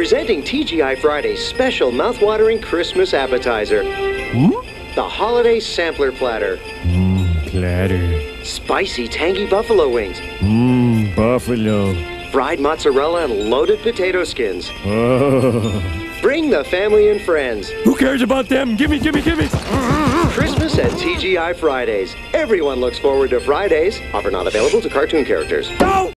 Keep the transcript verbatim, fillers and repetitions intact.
Presenting T G I Friday's special mouth-watering Christmas appetizer. Hmm? The Holiday Sampler Platter. Mmm, platter. Spicy, tangy buffalo wings. Mmm, buffalo. Fried mozzarella and loaded potato skins. Oh. Bring the family and friends. Who cares about them? Gimme, gimme, gimme. Christmas at T G I Fridays. Everyone looks forward to Fridays. Offer not available to cartoon characters. No!